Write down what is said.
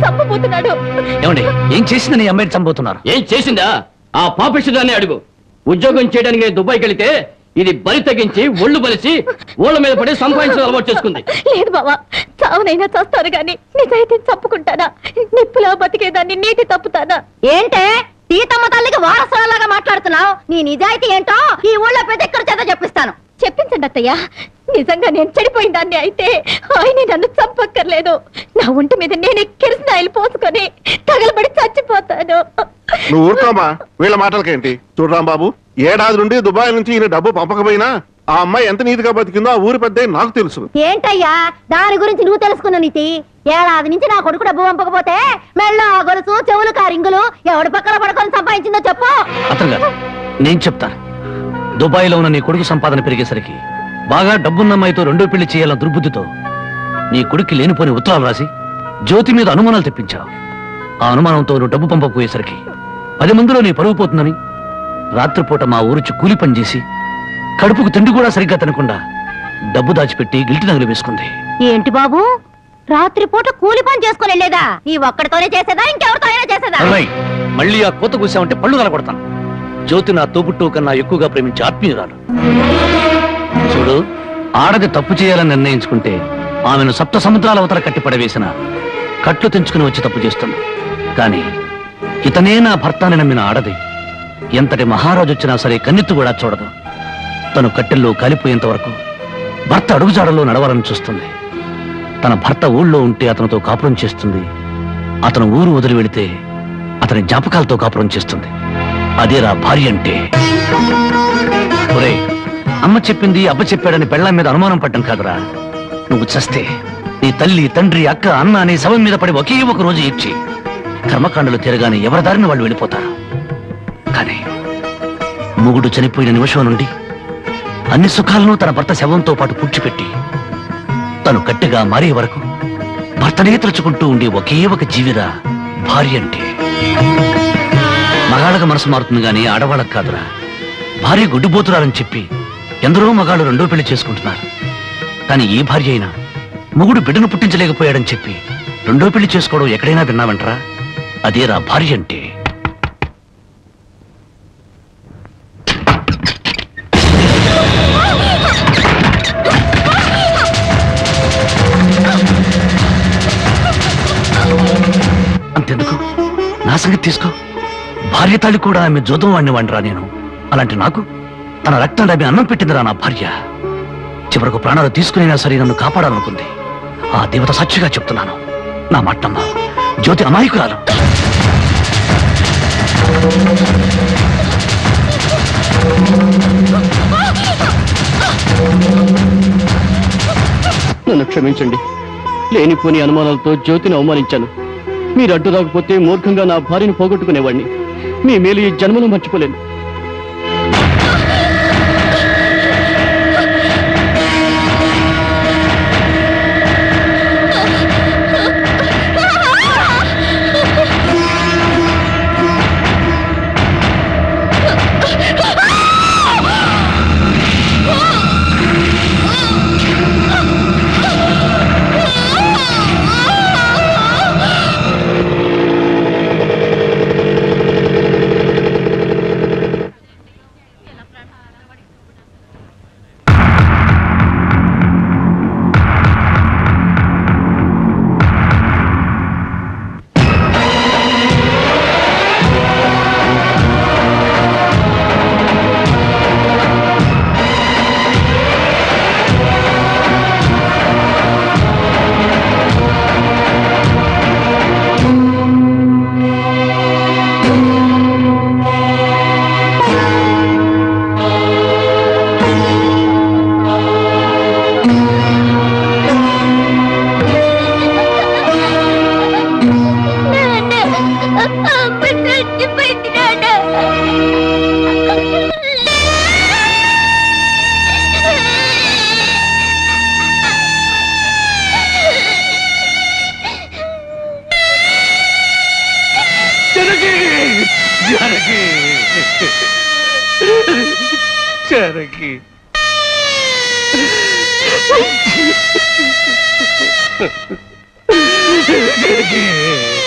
చంపబోతున్నాడు. ఏమండి, ఏం చేసిందని అమ్మాయిని చంపబోతున్నారు? ఏం చేసిందా? ఆ పాపిష్టిదాన్ని అడుగు. ఉద్యోగం చేయడానికి దుబాయ్కి వెళితే ఇది బలి తగ్గించి ఒళ్ళు బలిసి ఓళ్ళ మీద పడి సంపాదించడం అలవాటు చేసుకుంది. లేదు బావా, చావునైనా చేస్తాను గాని నిజాయితీని చంపుకుంటానా? నిప్పులా బతికేదాన్ని నీటి తప్పుతానా? ఏంటే సీతమ్మ తల్లికి వారసులాగా మాట్లాడుతున్నావు? నీ నిజాయితీ ఏంటో ఈ ఊళ్ళో ప్రతి ఒక్కరి చేత చెప్పిస్తాను. చెప్పించండి అత్తయ్య. నిజంగా నేను చెడిపోయిన దాన్ని అయితే ఆయన నన్ను చంపక్కర్లేదు. నా ఒంటి మీద నేనే కిరసనాయిలు పోసుకొని తగలబడి చచ్చిపోతాను. నువ్వు ఊరుకోమా, వీళ్ళ మాటలకేంటి? చూడరాం బాబు, ఏడాది నుండి దుబాయ్ నుంచి ఈయన డబ్బు పంపకపోయినా ఆ అమ్మాయి ఎంత నీతిగా బతికిందో ఆ ఊరి పెద్ద నాకు తెలుసు. ఏంటయ్యా దాని గురించి నువ్వు తెలుసుకున్న నీతి? ఏడాది నుంచి నా కొడుకు డబ్బు పంపకపోతే మెళ్ళో గొలుసు చెవులు కారింగులు ఎవడి పక్కన పడుకొని సంపాదించిందో చెప్పు. అతను గారు, నేను చెప్తాను. దుబాయ్ లో ఉన్న నీ కొడుకు సంపాదన పెరిగేసరికి బాగా డబ్బున్న అమ్మాయితో రెండో పెళ్లి చేయాలన్న దుర్బుద్ధితో నీ కొడుక్కి లేనిపోని ఉత్తరాలు రాసి జ్యోతి మీద అనుమానాలు తెప్పించావు. ఆ అనుమానంతో నువ్వు డబ్బు పంపకపోయేసరికి 10 మందిలో నీ పరువు పోతుందని రాత్రిపూట మా ఊరుచి కూలి పని చేసి కడుపుకు తిండి కూడా సరిగ్గా తినకుండా డబ్బు దాచిపెట్టి గిల్టి నగలు వేసుకుంది. ఏంటి బాబు, రాత్రిపూట కూలి పని చేసుకుని వెళ్ళేదా? ఈ ఒక్కడితోనే చేసేదా ఇంకెవరితో అయినా చేసేదా? మళ్ళీ ఆ కోత కూసామంటే పళ్ళు కలగొడతాను. జ్యోతి నా తోబుట్టు కన్నా ఎక్కువగా ప్రేమించే ఆత్మీయురాలు. చూడు, ఆడది తప్పు చేయాలని నిర్ణయించుకుంటే ఆమెను 7 సముద్రాల అవతల కట్టి పడవేసిన కట్లు తెంచుకుని వచ్చి తప్పు చేస్తుంది. కానీ ఇతనే నా భర్తాన్ని నమ్మిన ఆడది ఎంతటి మహారాజు వచ్చినా సరే కన్నెత్తు కూడా చూడదు. తను కట్టెల్లో కాలిపోయేంత వరకు భర్త అడుగుజాడల్లో నడవాలని చూస్తుంది. తన భర్త ఊళ్ళో ఉంటే అతనితో కాపురం చేస్తుంది. అతను ఊరు వదిలి వెళితే అతని జ్ఞాపకాలతో కాపురం చేస్తుంది. అదేరా భార్య అంటే. ఒరేయ్, అమ్మ చెప్పింది అబ్బ చెప్పాడని పెళ్ళాం మీద అనుమానం పడ్డం కాదురా. నువ్వు చస్తే నీ తల్లి, తండ్రి, అక్క, అన్న అనే శవం మీద పడి ఒకే ఒక రోజు ఇచ్చి కర్మకాండలు తిరగానే ఎవరి దారిని వాళ్ళు వెళ్ళిపోతారు. కానీ మొగుడు చనిపోయిన నిమిషం నుండి అన్ని సుఖాలను తన భర్త శవంతో పాటు పుచ్చిపెట్టి తను గట్టిగా మారే వరకు భర్తనే తలుచుకుంటూ ఉండే ఒకే ఒక జీవిరా భార్య అంటే. మగాళ్ళకి మనసు మారుతుంది గానీ ఆడవాళ్ళకు కాదురా. భార్య గుడ్డిపోతురాలని చెప్పి ఎందరో మగాళ్ళు రెండో పెళ్లి చేసుకుంటున్నారు. కానీ ఏ భార్య అయినా మొగుడు బిడ్డను పుట్టించలేకపోయాడని చెప్పి రెండో పెళ్లి చేసుకోవడం ఎక్కడైనా విన్నావంటరా? అదేరా భార్య అంటే. అంతెందుకు, నా సంగతి తీసుకో. భార్య తాళి కూడా ఆమె జోదం వాడిని వాడిరా నేను. అలాంటి నాకు తన రక్తం ఆమె అన్నం పెట్టిందిరా నా భార్య. చివరకు ప్రాణాలు తీసుకునేనా సరే నన్ను కాపాడాలనుకుంది. ఆ దేవత సాక్షిగా చెప్తున్నాను, నా మాటమ్మ జ్యోతి అమాయకురాలు. నన్ను క్షమించండి. లేనిపోని అనుమానాలతో జ్యోతిని అవమానించాను. మీరు అడ్డు రాకపోతే మూర్ఖంగా నా భార్యను పోగొట్టుకునేవాడిని. మీ మేలు ఈ జన్మలో మర్చిపోలేను. Janaki!